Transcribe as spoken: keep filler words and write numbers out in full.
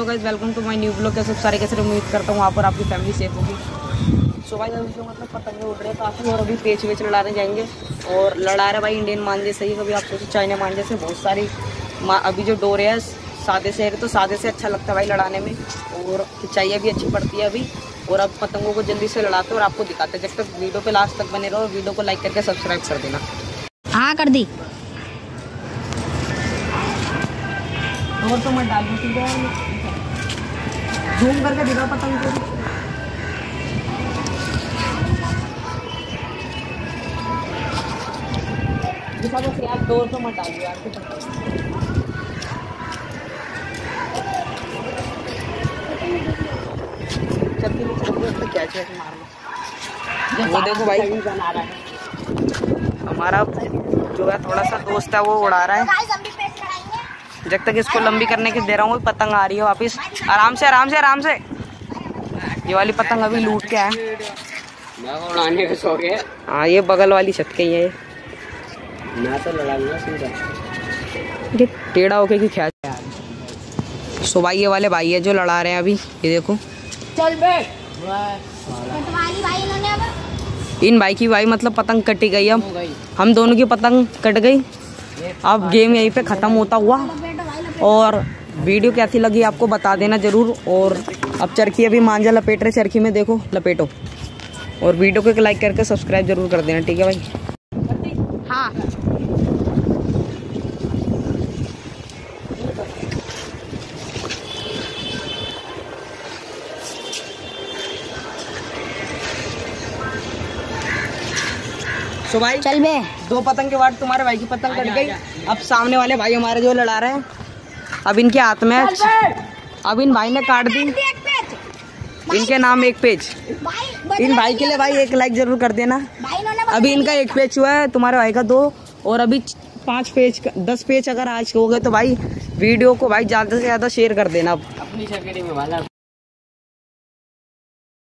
तो guys welcome to my new blog. कैसे सारे कैसे उम्मीद करता हूँ वहाँ पर आपकी फैमिली सेफ होगी। सो भाई अभी जो मतलब पतंगे उड़ रहे हैं काफ़ी, और अभी पेच वेच लड़ाने जाएंगे। और लड़ा रहे भाई इंडियन मांझे से ही, कभी आप सोचो चाइना मांझे से बहुत सारी अभी जो डोरे है सादे से है, तो सादे से अच्छा लगता है भाई लड़ाने में, और खिंचाइयाँ भी अच्छी पड़ती है अभी। और अब पतंगों को जल्दी से लड़ाते हैं और आपको दिखाते हैं। जब तक वीडियो पे लास्ट तक बने रहो, वीडियो को लाइक करके सब्सक्राइब कर देना। हाँ कर दी। और तो मैं डाल दूँ, जूम करके दिखा पतंग को। दिखा बस यार, डोर तो मत डालिए यार। चलती नहीं चलती क्या चाहिए मारना। वो देखो भाई बना रहा है हमारा जो है थोड़ा सा दोस्त है, वो उड़ा रहा है। जब तक इसको लंबी करने के दे रहा हूँ, पतंग आ रही है वापस। आराम से आराम से आराम से। ये वाली पतंग अभी लूट के आए, उड़ाने के सो गए। हाँ ये बगल वाली छत के ही है। मैं तो लड़ाऊंगा सीधा, टेढ़ा होके की ख्याल। सो भाई ये वाले भाई है जो लड़ा रहे हैं अभी, ये देखो। चल बे। इन भाई की भाई मतलब पतंग कटी गई। अब हम दोनों की पतंग कट गई। अब गेम यहीं पे ख़त्म होता हुआ। और वीडियो कैसी लगी आपको बता देना ज़रूर। और अब चरखी अभी मांझा लपेट रहे, चरखी में देखो लपेटो। और वीडियो को एक लाइक करके सब्सक्राइब जरूर कर देना, ठीक है भाई। हाँ तो भाई चल बे। दो पतंग के बाद तुम्हारे भाई की पतंग कट गई। अब सामने वाले भाई हमारे जो लड़ा रहे हैं, अब इनके हाथ में अब इन भाई ने काट दी इनके नाम एक पेज। इन भाई के लिए भाई एक लाइक जरूर कर देना। अभी इनका एक पेज हुआ है, तुम्हारे भाई का दो, और अभी पांच पेज दस पेज अगर आज हो गए तो भाई वीडियो को भाई ज्यादा से ज्यादा शेयर कर देना। अपनी छकड़ी में वाला